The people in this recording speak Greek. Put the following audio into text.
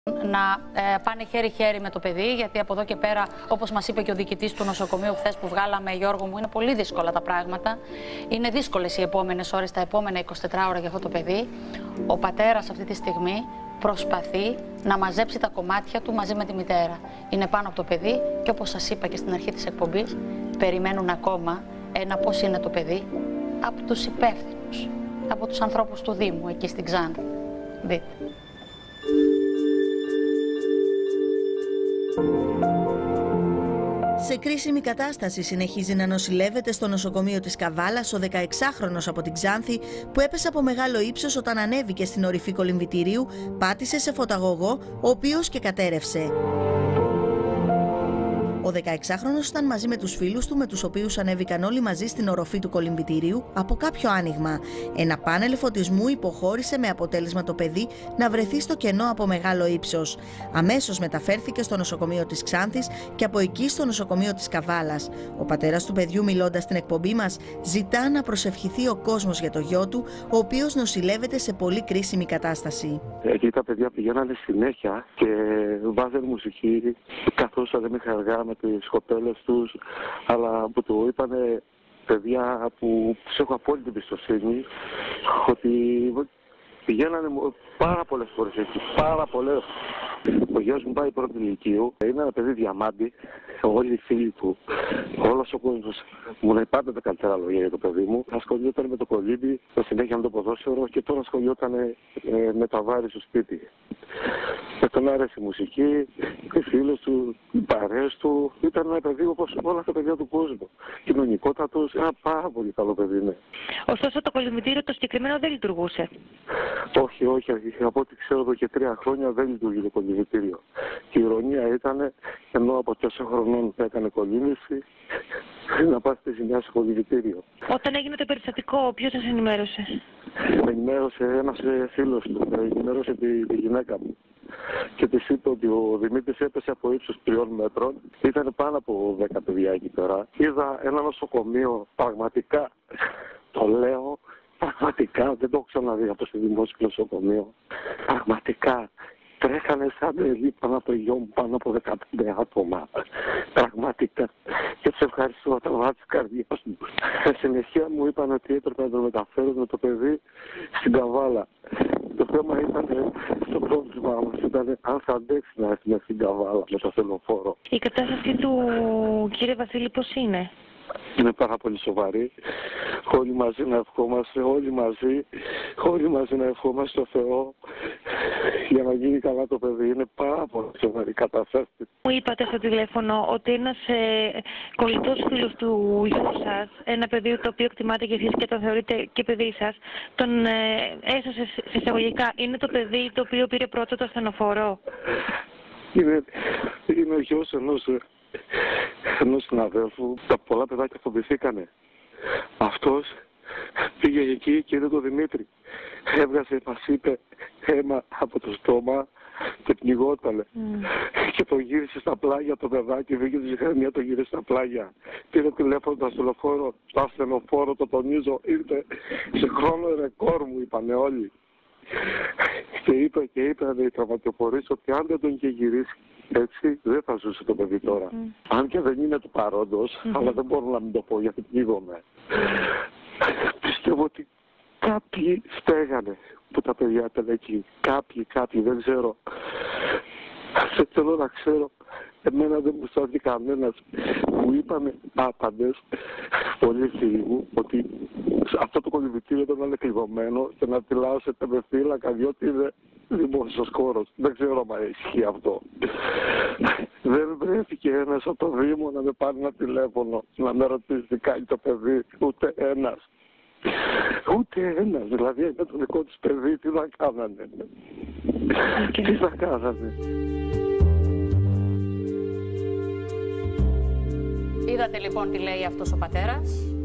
να πάνε χέρι-χέρι με το παιδί, γιατί από εδώ και πέρα, όπως μας είπε και ο διοικητής του νοσοκομείου χθες που βγάλαμε, Γιώργο μου, είναι πολύ δύσκολα τα πράγματα. Είναι δύσκολες οι επόμενες ώρες, τα επόμενα 24 ώρα για αυτό το παιδί. Ο πατέρας αυτή τη στιγμή προσπαθεί να μαζέψει τα κομμάτια του μαζί με τη μητέρα. Είναι πάνω από το παιδί και όπως σας είπα και στην αρχή της εκπομπής, περιμένουν ακόμα ένα πώς είναι το παιδί από τους υπεύθυνους, από τους ανθρώπους του Δήμου εκεί στην Ξάνθη. Δείτε. Σε κρίσιμη κατάσταση συνεχίζει να νοσηλεύεται στο νοσοκομείο της Καβάλας ο 16χρονος από την Ξάνθη που έπεσε από μεγάλο ύψος όταν ανέβηκε στην ορυφή κολυμβητηρίου, πάτησε σε φωταγωγό, ο οποίος και κατέρρευσε. Ο 16χρονος ήταν μαζί με τους φίλους του, με τους οποίους ανέβηκαν όλοι μαζί στην οροφή του κολυμβητηρίου από κάποιο άνοιγμα. Ένα πάνελ φωτισμού υποχώρησε με αποτέλεσμα το παιδί να βρεθεί στο κενό από μεγάλο ύψος. Αμέσως μεταφέρθηκε στο νοσοκομείο της Ξάνθης και από εκεί στο νοσοκομείο της Καβάλας. Ο πατέρας του παιδιού, μιλώντας στην εκπομπή μας, ζητά να προσευχηθεί ο κόσμος για το γιο του, ο οποίος νοσηλεύεται σε πολύ κρίσιμη κατάσταση. Εκεί τα παιδιά πηγαίνανε συνέχεια και βάζανε μουσική, καθώς δεν είχα αργά με τις κοπέλες τους, αλλά που του είπανε παιδιά που τους έχω απόλυτη εμπιστοσύνη ότι πηγαίνανε πάρα πολλές φορές εκεί, πάρα πολλές. Ο γιος μου πάει πρώτη ηλικίου, είναι ένα παιδί διαμάντι, όλοι οι φίλοι του, όλος ο κόσμος μου λέει πάντα τα καλύτερα λόγια για το παιδί μου. Ασχολιόταν με το κολύμπι, συνέχεια με το ποδόσφαιρο και τώρα ασχολιόταν με τα βάρη στο σπίτι. Και τον άρεσε η μουσική, οι φίλοι του, οι παρέες του. Ήταν ένα παιδί όπως όλα τα παιδιά του κόσμου. Κοινωνικότατος, ένα πάρα πολύ καλό παιδί είναι. Ωστόσο το κολυμβητήριο το συγκεκριμένο δεν λειτουργούσε. Όχι, όχι. Από ό,τι ξέρω εδώ και 3 χρόνια δεν λειτουργεί το κολυμβητήριο. Και η ηρωνία ήταν, ενώ από 4 χρονών έκανε κολύμβηση, να πάθει ζημιά στο κολυμβητήριο. Όταν έγινε το περιστατικό, ποιος σας ενημέρωσε? Με ενημέρωσε ένας φίλος του, με ενημέρωσε τη γυναίκα μου. Και της είπε ότι ο Δημήτρης έπεσε από ύψος 3 μέτρων. Ήταν πάνω από 10 παιδιά εκεί πέρα. Είδα ένα νοσοκομείο, πραγματικά, το λέω, πραγματικά δεν το έχω ξαναδεί από στο δημόσιο νοσοκομείο. Πραγματικά. Τρέχανε σαν παιδί πάνω από το γιο μου, πάνω από 15 άτομα. Πραγματικά. Και τους ευχαριστώ από τα βάθη της καρδιάς μου. Στη συνεχεία μου είπαν ότι έπρεπε να το μεταφέρω με το παιδί στην Καβάλα. Το θέμα ήταν, το πρόβλημα μας ήταν αν θα αντέξει να έρθει στην Καβάλα με το ασθενοφόρο. Η κατάσταση του κύριε Βασίλη πώς είναι? Είναι πάρα πολύ σοβαρή. Όλοι μαζί να ευχόμαστε, όλοι μαζί να ευχόμαστε στο Θεό για να γίνει καλά το παιδί. Είναι πάρα πολύ σοβαρή κατάσταση. Μου είπατε στο τηλέφωνο ότι ένας κολλητός φίλος του γιου σας, ένα παιδί το οποίο εκτιμάτε και εσείς και το θεωρείτε και παιδί σας, τον έσωσε σε εισαγωγικά. Είναι το παιδί το οποίο πήρε πρώτο το ασθενοφόρο? Είναι ο γιος ενός συναδέλφου. Τα πολλά παιδάκια φοβηθήκανε. Αυτός πήγε εκεί και είδε τον Δημήτρη. Έβγαζε, μας είπε, αίμα από το στόμα και πνιγότανε. Και το γύρισε στα πλάγια το παιδάκι, βγήκε τη ζυχαρμία, το γύρισε στα πλάγια. Πήρε τηλέφωνο το ασθενοφόρο, το τονίζω, ήρθε σε χρόνο ρεκόρ μου, είπανε όλοι. Και είπε οι τραυματιοφορείς ότι αν δεν τον είχε γυρίσει έτσι, δεν θα ζούσε το παιδί τώρα. Αν και δεν είναι του παρόντος, αλλά δεν μπορώ να μην το πω γιατί πνίγομαι. Πιστεύω ότι κάποιοι στέγανε που τα παιδιά ήταν εκεί. Κάποιοι, δεν ξέρω. Δεν θέλω να ξέρω. Εμένα δεν μου στάθηκε κανένας. Μου είπανε άπαντες, πολλοί φίλοι μου, ότι αυτό το κολυμβητήριο ήταν να είναι κλειδωμένο και να τυλάσσεται με φύλακα, διότι είναι δημόσιος χώρος. Δεν ξέρω αν ισχύει αυτό. Δεν βρέθηκε ένας από το Δήμο να με πάρει ένα τηλέφωνο, να με ρωτήσει τι κάνει το παιδί. Ούτε ένας. Δηλαδή είναι το δικό τους παιδί, τι θα κάνανε. Τι θα κάνανε. Είδατε λοιπόν τι λέει αυτός ο πατέρας.